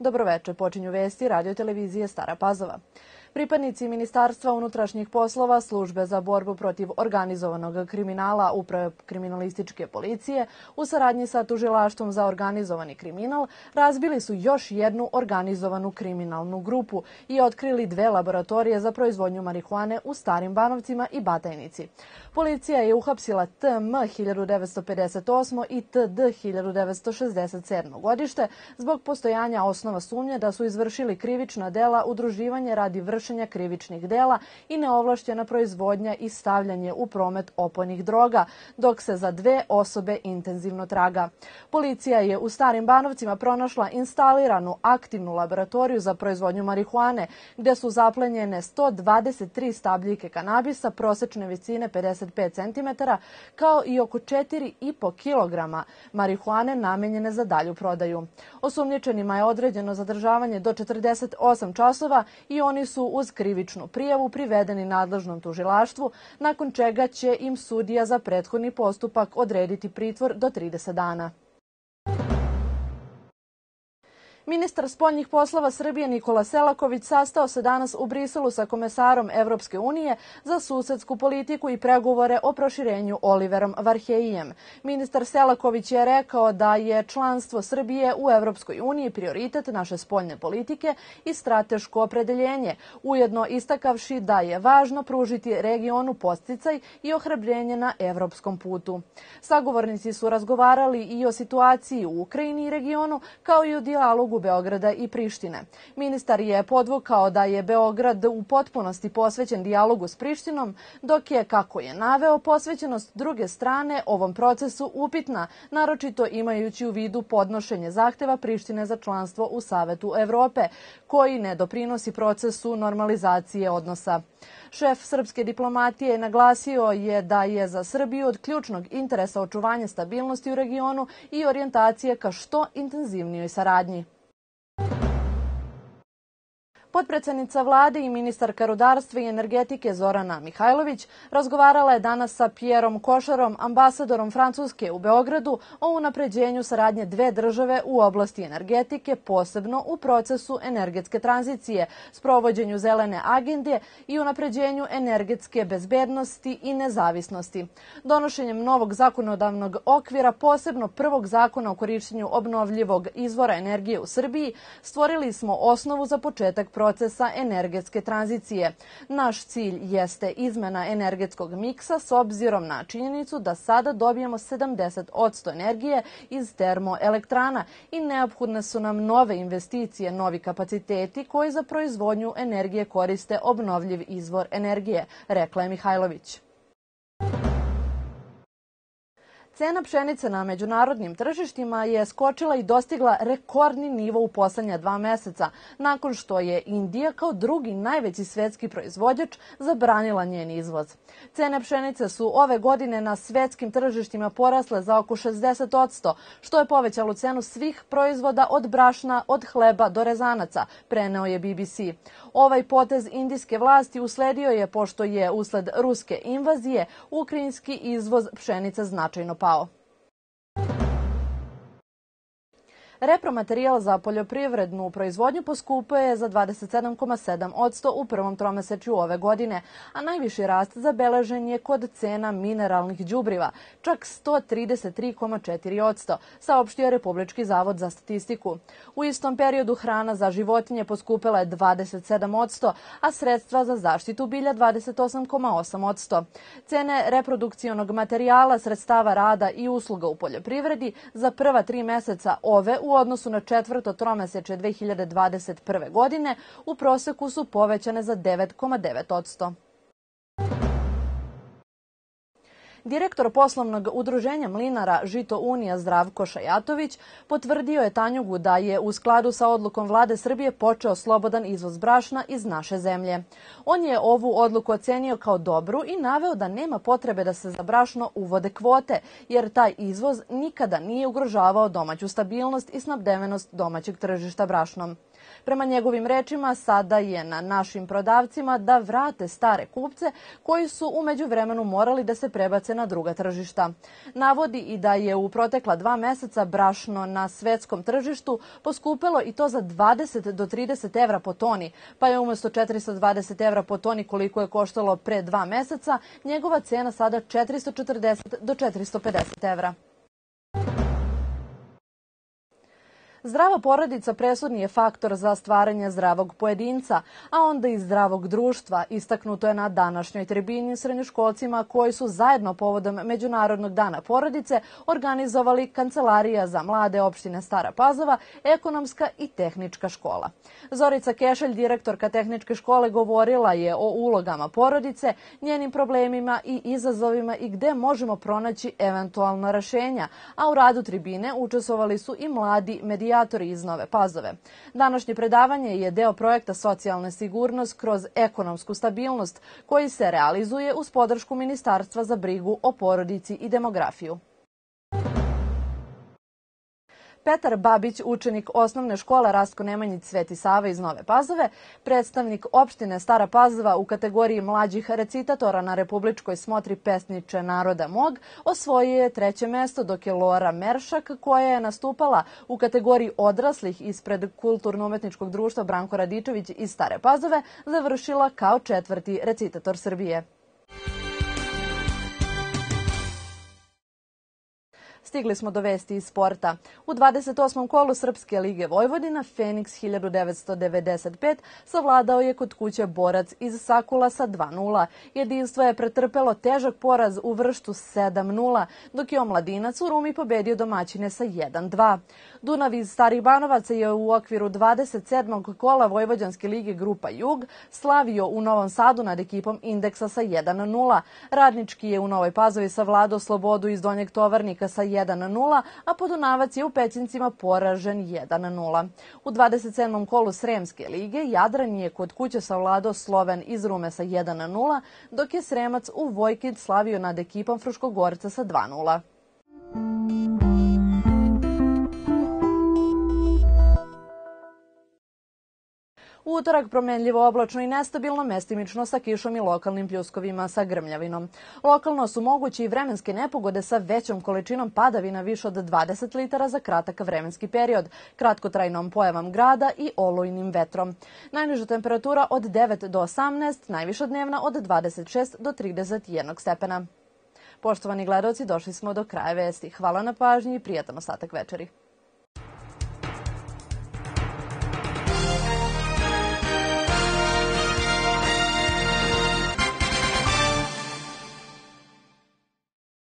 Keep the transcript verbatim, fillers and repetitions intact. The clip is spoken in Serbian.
Dobroveče, počinju vesti radio televizije Stara Pazova. Pripadnici Ministarstva unutrašnjih poslova, Službe za borbu protiv organizovanog kriminala, Uprave kriminalističke policije, u saradnji sa Tužilaštvom za organizovani kriminal, razbili su još jednu organizovanu kriminalnu grupu i otkrili dve laboratorije za proizvodnju marihuane u Starim Banovcima i Batajnici. Policija je uhapsila T M hiljadu devetsto pedeset osmo i T D hiljadu devetsto šezdeset sedmo godište zbog postojanja osnova sumnje da su izvršili krivična dela udruživanje radi vršenja krivičnih dela i neovlašćena proizvodnja i stavljanje u promet opojnih droga, dok se za dve osobe intenzivno traga. Policija je u Starim Banovcima pronašla instaliranu aktivnu laboratoriju za proizvodnju marihuane, gde su zaplenjene sto dvadeset tri stabljike kanabisa prosečne visine pedeset pet centimetara, kao i oko četiri i po kilograma marihuane namenjene za dalju prodaju. Osumnjičenima je određeno zadržavanje do četrdeset osam časova i oni su uz krivičnu prijavu privedeni nadležnom tužilaštvu, nakon čega će im sudija za prethodni postupak odrediti pritvor do trideset dana. Ministar spoljnih poslova Srbije Nikola Selaković sastao se danas u Briselu sa komesarom Evropske unije za susedsku politiku i pregovore o proširenju Oliverom Varheljijem. Ministar Selaković je rekao da je članstvo Srbije u Evropskoj uniji prioritet naše spoljne politike i strateško opredeljenje, ujedno istakavši da je važno pružiti regionu podsticaj i ohrabrenje na evropskom putu. Sagovornici su razgovarali i o situaciji u Ukrajini i regionu, kao i o dijalogu Beograda i Prištine. Ministar je podvukao da je Beograd u potpunosti posvećen dijalogu s Prištinom, dok je, kako je naveo, posvećenost druge strane ovom procesu upitna, naročito imajući u vidu podnošenje zahteva Prištine za članstvo u Savetu Evrope, koji ne doprinosi procesu normalizacije odnosa. Šef srpske diplomatije naglasio je da je za Srbiju od ključnog interesa očuvanje stabilnosti u regionu i orijentacije ka što intenzivnijoj saradnji. Potpredsednica vlade i ministarka rudarstva i energetike Zorana Mihajlović razgovarala je danas sa Pierom Košarom, ambasadorom Francuske u Beogradu, o unapređenju saradnje dve države u oblasti energetike, posebno u procesu energetske tranzicije, sprovođenju zelene agende i unapređenju energetske bezbednosti i nezavisnosti. Donošenjem novog zakonodavnog okvira, posebno prvog zakona o korišćenju obnovljivog izvora energije u Srbiji, stvorili smo osnovu za početak procesa energetske tranzicije. Naš cilj jeste izmena energetskog miksa s obzirom na činjenicu da sada dobijemo sedamdeset posto energije iz termoelektrana i neophodne su nam nove investicije, novi kapaciteti koji za proizvodnju energije koriste obnovljiv izvor energije, rekla je Mihajlović. Cena pšenice na međunarodnim tržištima je skočila i dostigla rekordni nivo u poslednja dva meseca, nakon što je Indija kao drugi najveći svetski proizvođač zabranila njen izvoz. Cene pšenice su ove godine na svetskim tržištima porasle za oko šezdeset posto, što je povećalo cenu svih proizvoda od brašna, od hleba do rezanaca, preneo je B B C. Ovaj potez indijske vlasti usledio je pošto je usled ruske invazije ukrajinski izvoz pšenice značajno pao. Repromaterijal za poljoprivrednu proizvodnju poskupio je za dvadeset sedam zarez sedam posto u prvom tromesečju ove godine, a najviši rast zabeležen je kod cena mineralnih đubriva, čak sto trideset tri zarez četiri posto, saopštio je Republički zavod za statistiku. U istom periodu hrana za životinje poskupela je dvadeset sedam posto, a sredstva za zaštitu bilja dvadeset osam zarez osam posto. Cene reprodukcionog materijala, sredstava rada i usluga u poljoprivredi za prva tri meseca ove u U odnosu na četvrto tromesečje dve hiljade dvadeset prve. godine u proseku su povećane za devet zarez devet posto. Direktor poslovnog udruženja mlinara Žito Unija Zdravko Šajatović potvrdio je Tanjugu da je u skladu sa odlukom vlade Srbije počeo slobodan izvoz brašna iz naše zemlje. On je ovu odluku ocenio kao dobru i naveo da nema potrebe da se za brašno uvode kvote, jer taj izvoz nikada nije ugrožavao domaću stabilnost i snabdevenost domaćeg tržišta brašnom. Prema njegovim rečima, sada je na našim prodavcima da vrate stare kupce koji su u međuvremenu morali da se prebace na druga tržišta. Navodi i da je u protekla dva meseca brašno na svetskom tržištu poskupelo i to za dvadeset do trideset evra po toni, pa je umesto četiristo dvadeset evra po toni koliko je koštalo pre dva meseca, njegova cena sada četiristo četrdeset do četiristo pedeset evra. Zdrava porodica presudni je faktor za stvaranje zdravog pojedinca, a onda i zdravog društva, istaknuto je na današnjoj tribini srednjoškolcima koji su zajedno povodom Međunarodnog dana porodice organizovali Kancelarija za mlade opštine Stara Pazova, ekonomska i tehnička škola. Zorica Kešelj, direktorka tehničke škole, govorila je o ulogama porodice, njenim problemima i izazovima i gde možemo pronaći eventualna rešenja, a u radu tribine učestvovali su i mladi medijatori iz Nove Pazove. Današnje predavanje je deo projekta Socijalna sigurnost kroz ekonomsku stabilnost koji se realizuje uz podršku Ministarstva za brigu o porodici i demografiju. Petar Babić, učenik osnovne škole Rastko Nemanjić Sveti Sava iz Nove Pazove, predstavnik opštine Stara Pazova u kategoriji mlađih recitatora na republičkoj smotri Pesniče naroda mog, osvojio je treće mesto, dok je Lora Meršak, koja je nastupala u kategoriji odraslih ispred Kulturno-umetničkog društva Branko Radičević iz Stare Pazove, završila kao četvrti recitator Srbije. Stigli smo do vesti iz sporta. U dvadeset osmom kolu Srpske lige Vojvodina Feniks hiljadu devetsto devedeset pet savladao je kod kuće Borac iz Sakula sa dva nula. Jedinstvo je pretrpelo težak poraz u Vrštu sedam nula, dok je Omladinac u Rumi pobedio domaćine sa jedan dva. Dunav iz Starih Banovaca je u okviru dvadeset sedmog kola Vojvođanske lige Grupa Jug slavio u Novom Sadu nad ekipom Indeksa sa jedan nula. Radnički je u Novoj Pazovi savladao Slobodu iz Donjeg Tovarnika sa jedan nula, a Podunavac je u Pećincima poražen jedan nula. U dvadeset sedmom kolu Sremske lige Jadran je kod kuće savladao Sloven iz Rume sa jedan nula, dok je Sremac u Vojkid slavio nad ekipom Fruškogorca sa dva nula. U utorak promenljivo oblačno i nestabilno, mestimično sa kišom i lokalnim pljuskovima sa grmljavinom. Lokalno su mogući i vremenske nepogode sa većom količinom padavina više od dvadeset litara za kratak vremenski period, kratkotrajnom pojavom grada i olujnim vetrom. Najniža temperatura od devet do osamnaest, najviša dnevna od dvadeset šest do trideset jedan stepena. Poštovani gledaoci, došli smo do kraja vesti. Hvala na pažnji i prijatan ostatak večeri.